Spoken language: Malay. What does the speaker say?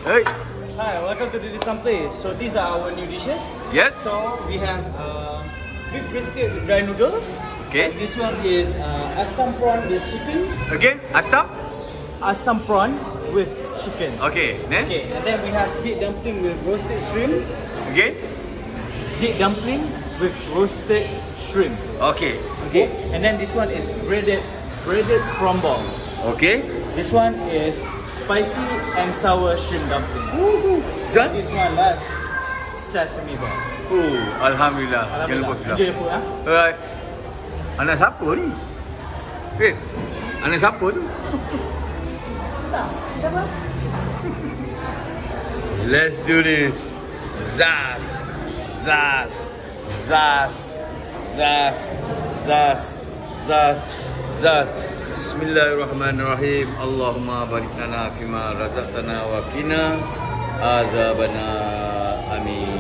Hey. Hi, welcome to the Desa place. So these are our new dishes. Yes. So we have beef brisket with dry noodles. Okay. And this one is asam prawn with chicken. Again, asam. Asam prawn with chicken. Okay. Then. Okay, and then we have jade dumpling with roasted shrimp. Again. Jade dumpling with roasted shrimp. Okay. Okay, and then this one is breaded prawn ball. Okay. This one is spicy and sour shrimp dumpling. This one last sesame ball. Oh, Alhamdulillah. Jangan lupa sudah. Enjoy your food, huh? Alright. Anak siapa ni? Anak siapa tu? Siapa? Let's do this. Zaz. Zaz. Zaz. Zaz. Zaz. Zaz. Zaz. Bismillahirrahmanirrahim. Allahumma barik lana fima razaqtana wa qina azabana. Amin.